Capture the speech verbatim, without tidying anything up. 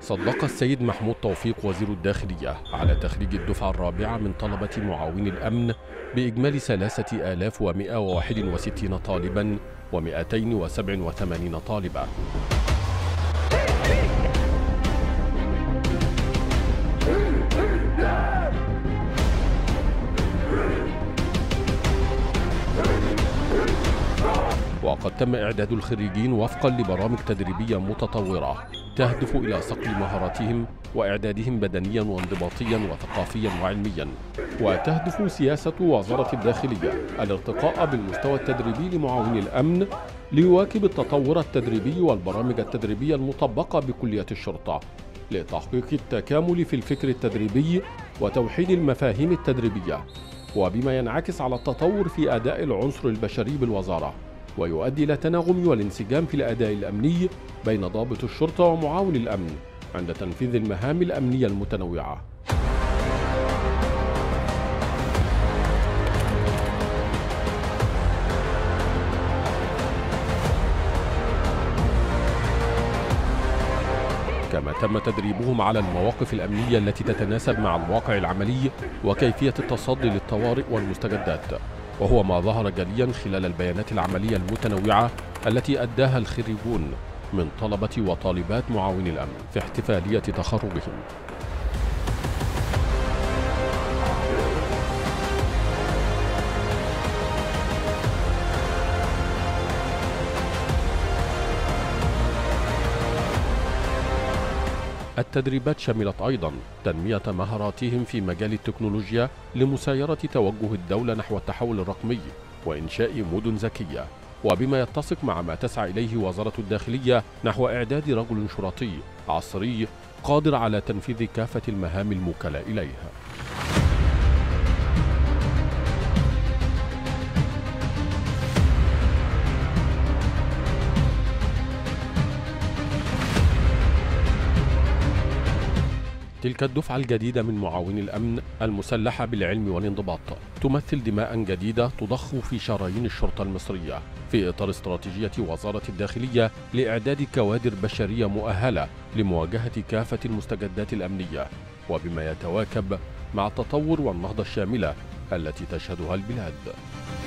صدق السيد محمود توفيق وزير الداخلية على تخريج الدفعة الرابعة من طلبة معاون الأمن بإجمالي ثلاثة آلاف ومئة وواحد وستين طالباً ومئتين وسبعة وثمانين طالبة. وقد تم إعداد الخريجين وفقاً لبرامج تدريبية متطورة تهدف إلى صقل مهاراتهم وإعدادهم بدنياً وانضباطياً وثقافياً وعلمياً. وتهدف سياسة وزارة الداخلية الارتقاء بالمستوى التدريبي لمعاون الأمن ليواكب التطور التدريبي والبرامج التدريبية المطبقة بكلية الشرطة لتحقيق التكامل في الفكر التدريبي وتوحيد المفاهيم التدريبية، وبما ينعكس على التطور في أداء العنصر البشري بالوزارة ويؤدي إلى التناغم والانسجام في الأداء الأمني بين ضابط الشرطة ومعاون الأمن عند تنفيذ المهام الأمنية المتنوعة. كما تم تدريبهم على المواقف الأمنية التي تتناسب مع الواقع العملي وكيفية التصدي للطوارئ والمستجدات، وهو ما ظهر جليا خلال البيانات العملية المتنوعة التي أداها الخريجون من طلبة وطالبات معاون الأمن في احتفالية تخرجهم. التدريبات شملت أيضا تنمية مهاراتهم في مجال التكنولوجيا لمسايرة توجه الدولة نحو التحول الرقمي وإنشاء مدن ذكية، وبما يتسق مع ما تسعى إليه وزارة الداخلية نحو إعداد رجل شرطي عصري قادر على تنفيذ كافة المهام الموكلة إليه. تلك الدفعة الجديدة من معاون الأمن المسلحة بالعلم والانضباط تمثل دماء جديدة تضخ في شرايين الشرطة المصرية في إطار استراتيجية وزارة الداخلية لإعداد كوادر بشرية مؤهلة لمواجهة كافة المستجدات الأمنية، وبما يتواكب مع التطور والنهضة الشاملة التي تشهدها البلاد.